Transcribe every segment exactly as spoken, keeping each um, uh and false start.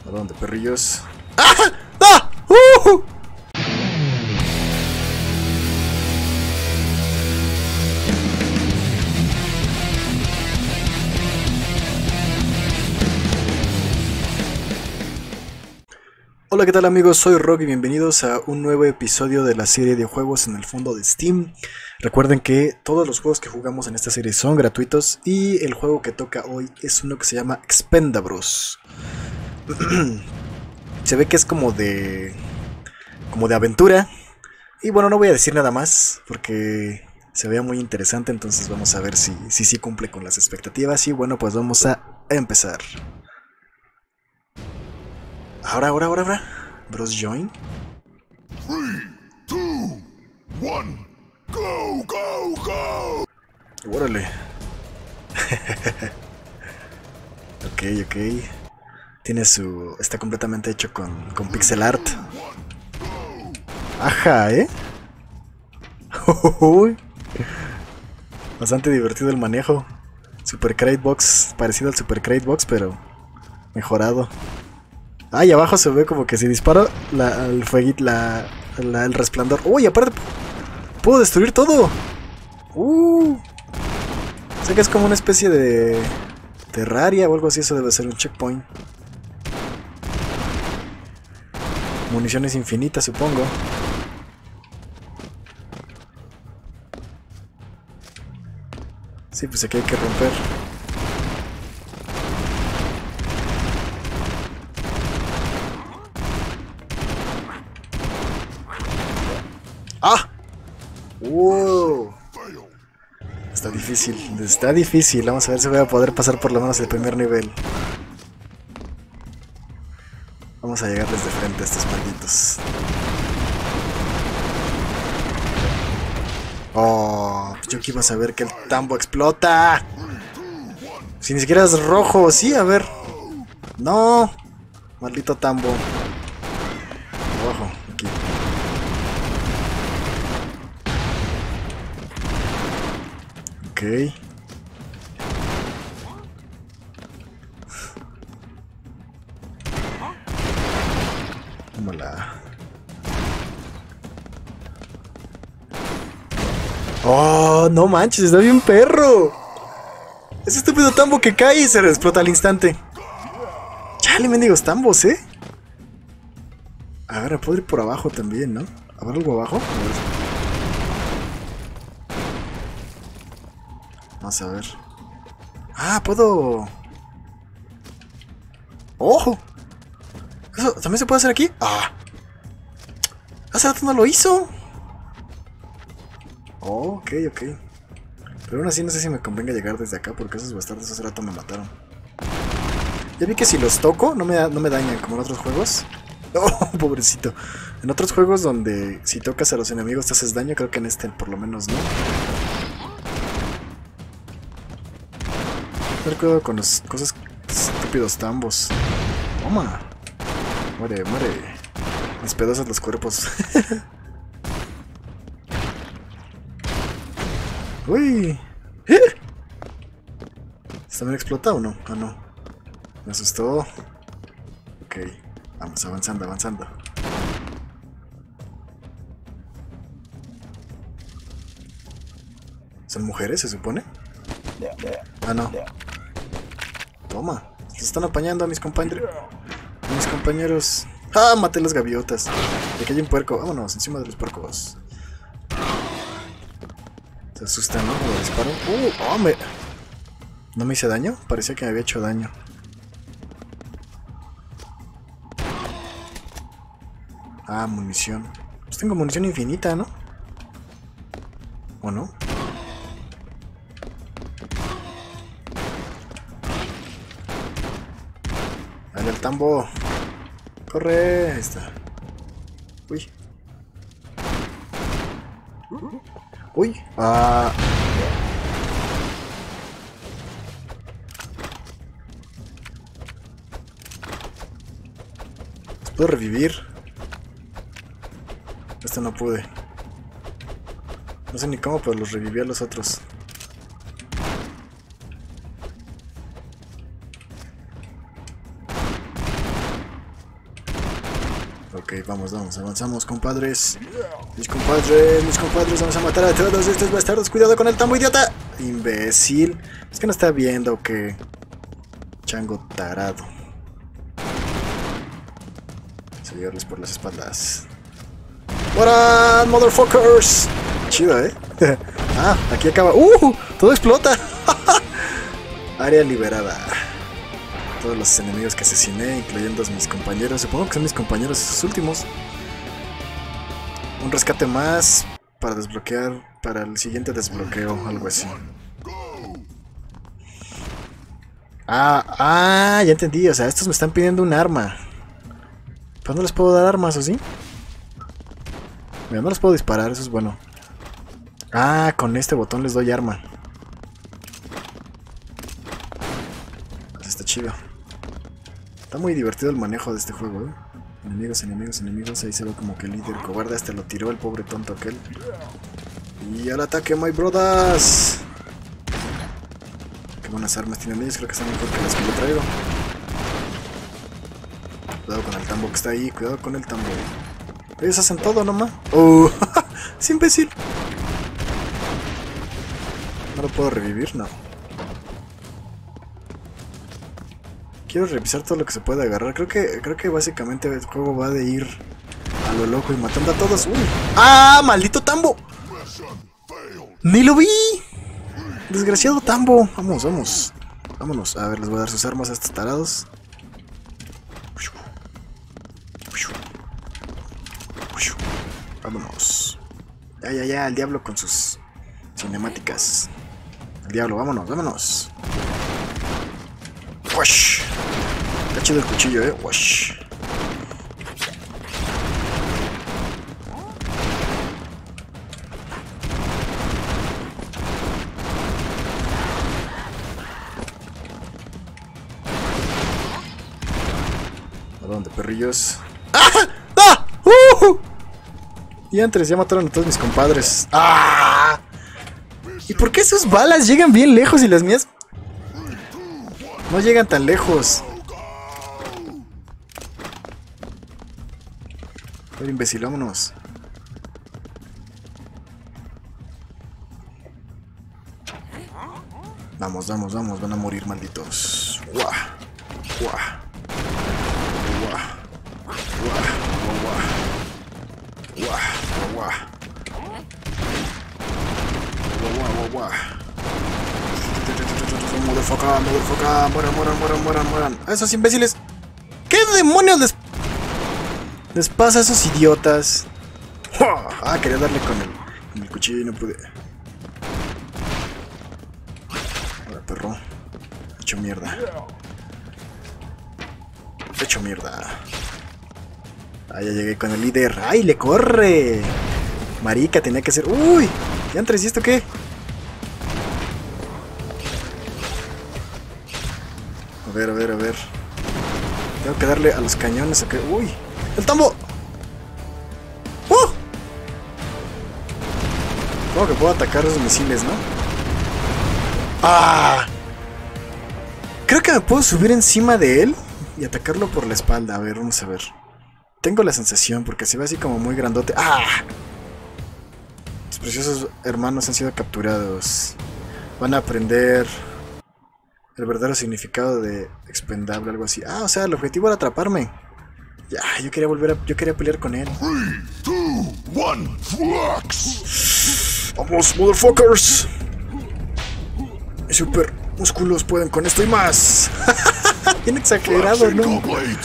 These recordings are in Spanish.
¿A dónde, perrillos? ¡Ah! ¡Ah! ¡Uh! Hola, ¿qué tal amigos? Soy Rock y bienvenidos a un nuevo episodio de la serie de juegos en el fondo de Steam. Recuerden que todos los juegos que jugamos en esta serie son gratuitos y el juego que toca hoy es uno que se llama Expendables. Se ve que es como de... como de aventura. Y bueno, no voy a decir nada más porque se vea muy interesante, entonces vamos a ver si sí si, si cumple con las expectativas. Y bueno, pues vamos a empezar. Ahora, ahora, ahora, ahora. Bros join. tres, dos, uno, go, go, go. Órale. Ok, ok. Tiene su... está completamente hecho con, con pixel art. Ajá, ¿eh? Bastante divertido el manejo. Super Crate Box, parecido al Super Crate Box, pero mejorado. Ah, y abajo se ve como que si disparo la, el fueguito, la, la, el resplandor. Uy, aparte puedo destruir todo. Uh. Sé que es como una especie de Terraria o algo así. Eso debe ser un checkpoint. Municiones infinitas, supongo. Sí, pues aquí hay que romper. ¡Ah! ¡Wow! Está difícil, está difícil. Vamos a ver si voy a poder pasar por lo menos el primer nivel. Vamos a llegarles de frente a estos malditos. Oh, yo que iba a saber que el tambo explota. Si ni siquiera es rojo, sí, a ver. No, maldito tambo. Abajo, aquí. Ok. Tómala. Oh, no manches, está bien perro. Ese estúpido tambo que cae y se explota al instante. Chale, mendigos tambos, eh. A ver, puedo ir por abajo también, ¿no? ¿Habrá algo abajo? Vamos a ver. Ah, puedo... ¡Ojo! ¿Eso también se puede hacer aquí? ¡Ah! Hace rato no lo hizo. Oh, ok, ok. Pero aún así no sé si me convenga llegar desde acá porque esos bastardos hace rato me mataron. Ya vi que si los toco no me, da, no me dañan como en otros juegos. Oh, pobrecito. En otros juegos donde si tocas a los enemigos te haces daño, creo que en este por lo menos no. Ten cuidado con las cosas estúpidos tambos. Toma. Muere, muere. Despedazas los cuerpos. Uy. ¿Eh? ¿También explota o no? Ah, no. Me asustó. Ok. Vamos, avanzando, avanzando. ¿Son mujeres, se supone? Ah, no. Toma. Se están apañando a mis compañeros. A mis compañeros. ¡Ah! Maté las gaviotas. Y aquí hay un puerco. Vámonos, encima de los puercos. Se asustan, ¿no? Cuando disparo. ¡Uh! ¡Oh! Me... ¿No me hice daño? Parecía que me había hecho daño. Ah, munición. Pues tengo munición infinita, ¿no? ¿O no? Dale al tambo. Corre. Ahí está. Uy. Uy. Ah. ¿Los puedo revivir? Esto no pude. No sé ni cómo, pero los reviví a los otros. Ok, vamos, vamos, avanzamos, compadres. Mis compadres, mis compadres, vamos a matar a todos estos bastardos. Cuidado con el tambo, idiota. Imbécil. Es que no está viendo que... Chango tarado. Seguirles por las espaldas. ¡What, motherfuckers! Chido, ¿eh? Ah, aquí acaba. ¡Uh! Todo explota. Área liberada. Todos los enemigos que asesiné, incluyendo a mis compañeros. Supongo que son mis compañeros esos últimos. Un rescate más para desbloquear, para el siguiente desbloqueo, algo así. Ah, ah, ya entendí. O sea, estos me están pidiendo un arma. Pero no les puedo dar armas, ¿o sí? Mira, no les puedo disparar, eso es bueno. Ah, con este botón les doy arma. Está chido. Está muy divertido el manejo de este juego, ¿eh? Enemigos, enemigos, enemigos. Ahí se ve como que el líder cobarde hasta lo tiró el pobre tonto aquel. Y al ataque, my brothers. Qué buenas armas tienen ellos. Creo que están mejor que las que yo traigo. Cuidado con el tambo que está ahí. Cuidado con el tambo. Ellos hacen todo nomás. ¡Oh! ¡Es imbécil! ¿No lo puedo revivir? No. Quiero revisar todo lo que se puede agarrar. Creo que creo que básicamente el juego va de ir a lo loco y matando a todos. ¡Uy! ¡Ah! ¡Maldito tambo! ¡Ni lo vi! Desgraciado tambo. Vamos, vamos. Vámonos. A ver, les voy a dar sus armas a estos tarados. Vámonos. Ya, ya, ya. El diablo con sus cinemáticas. El diablo, vámonos, vámonos. ¡Wash! Está chido el cuchillo, eh. ¡Wash! ¿A dónde, perrillos? ¡Ah! ¡Ah! ¡Uh! Y antes ya mataron a todos mis compadres. ¡Ah! ¿Y por qué sus balas llegan bien lejos y las mías no llegan tan lejos? Pero imbécil, vámonos. Vamos, vamos, vamos. Van a morir, malditos. ¡Guau! ¡Guau! ¡Guau! ¡Guau! ¡Guau! ¡Guau! ¡Guau! Guau, guau. Motherfucker, motherfucker, mueran, mueran, mueran, mueran, mueran. A esos imbéciles. ¿Qué demonios les, les pasa a esos idiotas? Ah, quería darle con el, con el cuchillo y no pude. Ahora, perro. Hecho mierda. Hecho mierda. Ah, ya llegué con el líder. ¡Ay, le corre! Marica, tenía que ser. ¡Uy! ¿Ya entres? ¿Y esto qué? A ver, a ver, a ver. Tengo que darle a los cañones a que... ¡Uy! ¡El tambo! ¡Uh! Como que puedo atacar esos misiles, ¿no? ¡Ah! Creo que me puedo subir encima de él y atacarlo por la espalda. A ver, vamos a ver. Tengo la sensación porque se ve así como muy grandote. ¡Ah! Los preciosos hermanos han sido capturados. Van a aprender el verdadero significado de expendable, algo así. Ah, o sea, el objetivo era atraparme. Ya, yo quería volver a... Yo quería pelear con él. Three, two, one, flex. ¡Vamos, motherfuckers! Mis super músculos pueden con esto y más. Bien exagerado, ¿no?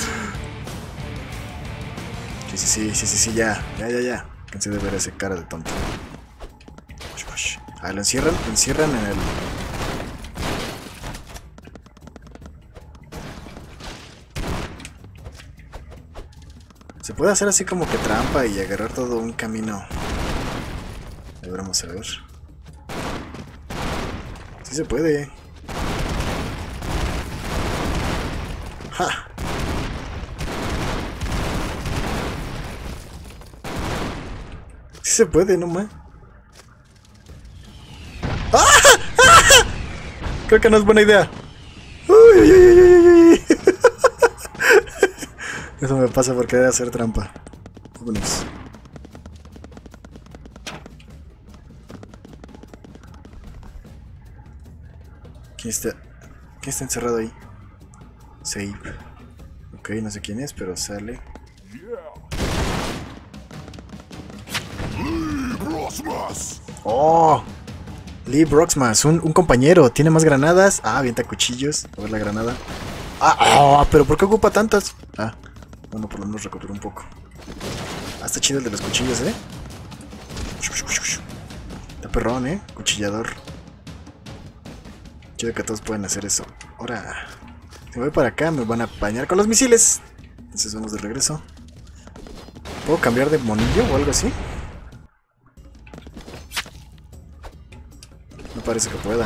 Sí, sí, sí, sí, sí, sí, ya. Ya, ya, ya. Cansé de ver ese cara de tonto. Ah, lo encierran, lo encierran en el... Se puede hacer así como que trampa y agarrar todo un camino. A ver, vamos a ver. Sí se puede. ¡Ja! Sí se puede, no más. ¡Ah! ¡Ah! Creo que no es buena idea. Uy, uy, uy, uy, uy. Eso me pasa porque debe hacer trampa. Vámonos. ¿Quién está? ¿Quién está encerrado ahí? Save. Ok, no sé quién es, pero sale. ¡Oh! Lee Broxmas, un, un compañero. Tiene más granadas. Ah, avienta cuchillos. A ver la granada. Ah, oh, pero ¿por qué ocupa tantas? Ah, bueno, por lo menos recuperó un poco. Ah, está chido el de los cuchillos, ¿eh? Está perrón, ¿eh? Cuchillador. Chido que todos pueden hacer eso. Ahora, si voy para acá me van a apañar con los misiles. Entonces vamos de regreso. ¿Puedo cambiar de monillo o algo así? No parece que pueda.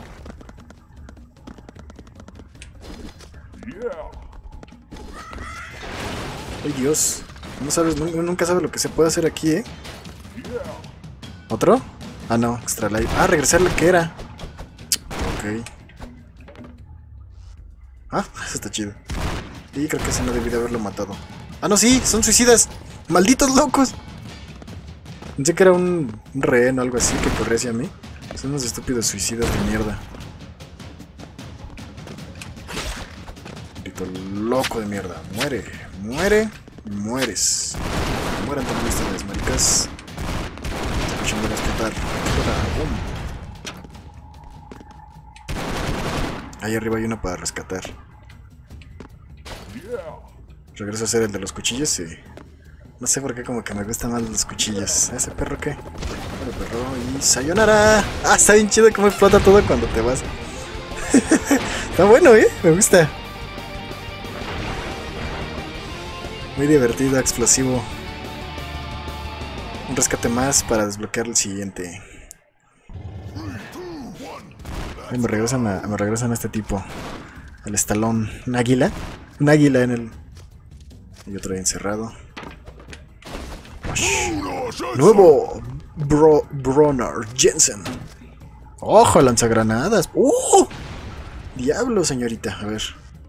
Ay, Dios. No sabes, nunca, nunca sabes lo que se puede hacer aquí, ¿eh? ¿Otro? Ah, no, extra life. Ah, regresar lo que era. Ok. Ah, eso está chido. Y creo que ese no debí de haberlo matado. Ah, no, sí, son suicidas. ¡Malditos locos! Pensé que era un, un rehén o algo así que corría hacia mí. Son unos estúpidos suicidas de mierda. Maldito loco de mierda. Muere, muere, mueres. Mueran también ustedes, maricas. Escuchando a respetar. Ahí arriba hay uno para rescatar. Regreso a ser el de los cuchillos y... No sé por qué como que me gustan más los cuchillos. ¿Ese perro qué? El perro y... ¡Sayonara! ¡Ah, está bien chido cómo explota todo cuando te vas! Está bueno, ¿eh? Me gusta. Muy divertido, explosivo. Un rescate más para desbloquear el siguiente. Ay, me regresan a, me regresan a este tipo. Al estalón. ¿Un águila? Un águila en el... Y otro ahí encerrado. Nuevo Bro Bronner Jensen. ¡Ojo! Lanzagranadas. ¡Oh! Diablo, señorita. A ver.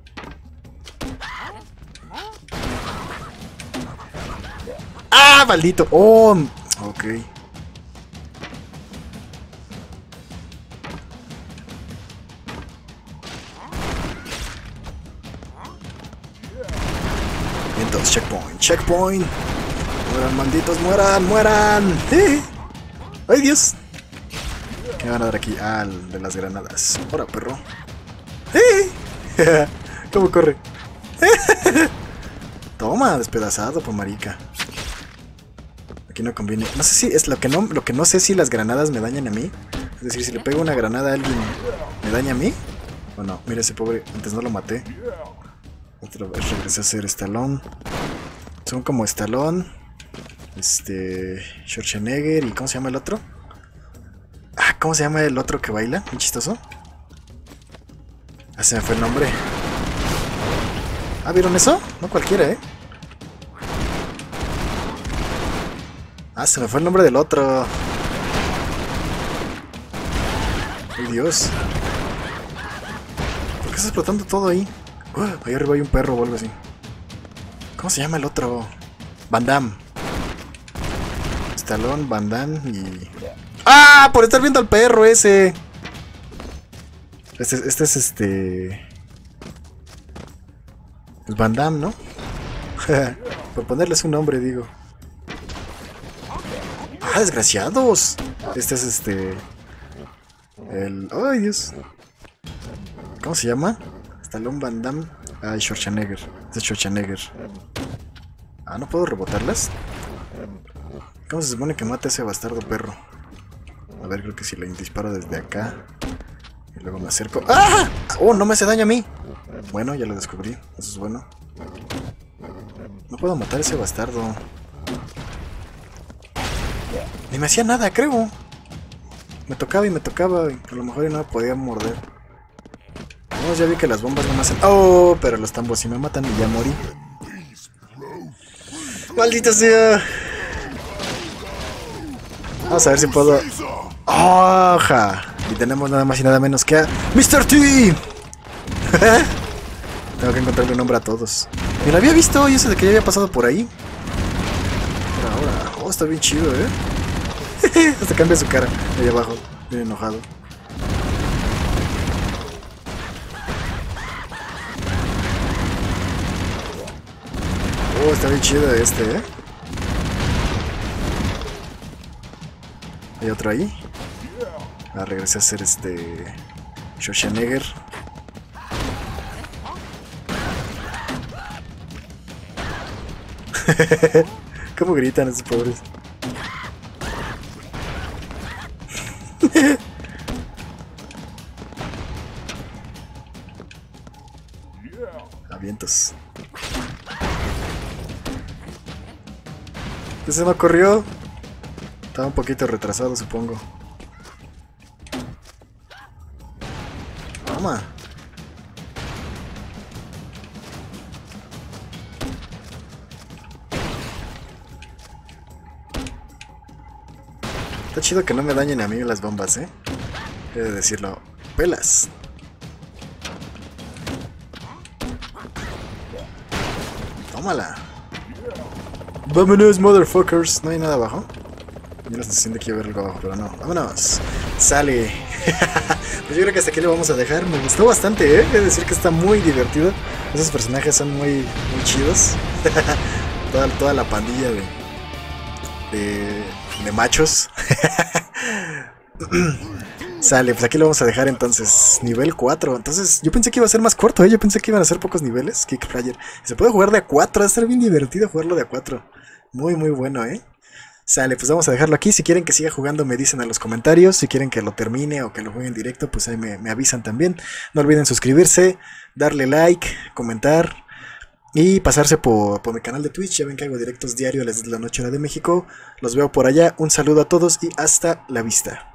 ¡Ah, maldito! ¡Oh! Ok. Entonces, checkpoint, checkpoint. Mueran, malditos, mueran, mueran. ¡Eh! ¡Ay, Dios! ¿Qué van a dar aquí? Ah, el de las granadas. Ahora, perro. ¡Eh! ¿Cómo corre? Toma, despedazado, por marica. Aquí no conviene. No sé si es lo que no, lo que no sé si las granadas me dañan a mí. Es decir, si le pego una granada a alguien, ¿me daña a mí? O no, mira ese pobre, antes no lo maté. Otra vez regresé a ser Stallone. Son como Stallone, este, Schwarzenegger y ¿cómo se llama el otro? Ah, ¿cómo se llama el otro que baila? Muy chistoso. Ah, se me fue el nombre. Ah, ¿vieron eso? No cualquiera, ¿eh? Ah, se me fue el nombre del otro. ¡Ay, Dios! ¿Por qué está explotando todo ahí? Uh, ahí arriba hay un perro o algo así. ¿Cómo se llama el otro? Van Damme. Stallone, Van Damme y... ¡Ah! Por estar viendo al perro ese. Este, este es este... El Van Damme, ¿no? Por ponerles un nombre, digo. ¡Ah, desgraciados! Este es este... El... ¡Ay, Dios! ¿Cómo se llama? Stallone, Van Damme... Ah, Schwarzenegger. Este es Schwarzenegger. Ah, ¿no puedo rebotarlas? ¿Cómo se supone que mata ese bastardo perro? A ver, creo que si le disparo desde acá y luego me acerco... ¡Ah! ¡Oh, no me hace daño a mí! Bueno, ya lo descubrí. Eso es bueno. No puedo matar a ese bastardo. Ni me hacía nada, creo. Me tocaba y me tocaba. Y a lo mejor no me podía morder. No, ya vi que las bombas no me hacen... ¡Oh! Pero los tambos sí me matan y ya morí. ¡Maldita sea! Vamos a ver si puedo... ¡Oja! Y tenemos nada más y nada menos que a... ¡mister T! Tengo que encontrarle un nombre a todos. Me lo había visto y eso de que ya había pasado por ahí. Ahora, ahora. Oh, está bien chido, ¿eh? Hasta cambia su cara ahí abajo, bien enojado. Oh, está bien chido este, ¿eh? Hay otro ahí. Ah, regresé a hacer este... Schwarzenegger. ¿Cómo gritan esos pobres? Avientos. Ese no corrió. Estaba un poquito retrasado, supongo. Toma. Está chido que no me dañen a mí las bombas, ¿eh? He de decirlo. Pelas. Tómala. Vámonos, motherfuckers. No hay nada abajo. Yo no se siente que iba a ver algo abajo, pero no. Vámonos. Sale. Pues yo creo que hasta aquí lo vamos a dejar. Me gustó bastante, ¿eh? He de decir que está muy divertido. Esos personajes son muy, muy chidos. toda, toda la pandilla de... De, de machos. Sale, pues aquí lo vamos a dejar entonces. Nivel cuatro. Entonces yo pensé que iba a ser más corto, ¿eh? Yo pensé que iban a ser pocos niveles. Kickflyer. Se puede jugar de a cuatro. Va a estar bien divertido jugarlo de a cuatro. Muy muy bueno, ¿eh? Sale, pues vamos a dejarlo aquí. Si quieren que siga jugando me dicen en los comentarios. Si quieren que lo termine o que lo juegue en directo, pues ahí me, me avisan también. No olviden suscribirse, darle like, comentar y pasarse por, por mi canal de Twitch. Ya ven que hago directos diarios a las diez de la noche hora de México. Los veo por allá. Un saludo a todos y hasta la vista.